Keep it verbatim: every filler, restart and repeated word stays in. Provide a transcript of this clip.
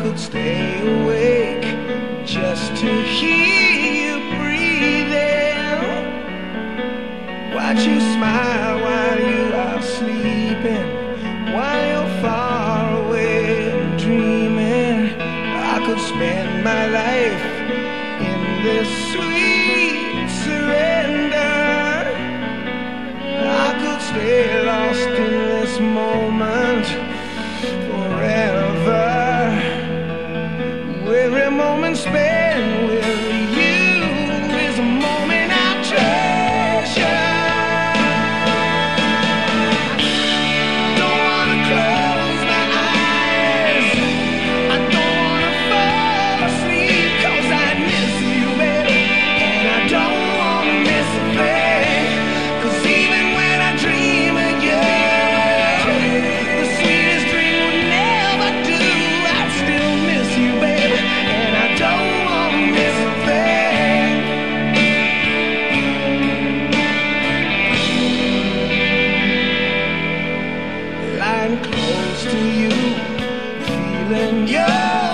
could stay awake just to hear you breathing. Watch you smile while you are sleeping, while you're far away and dreaming. I could spend my life in this sweet surrender. I could stay lost in this moment forever. Every moment spent with you is a moment I treasure. Don't wanna close my eyes, I don't wanna fall asleep, 'cause I miss you, baby, and I don't wanna miss a thing. 'Cause even when I dream of you, the sweetest dream would never do. I'd still miss you, baby, and I don't wanna miss a thing. Lying close to you, feeling your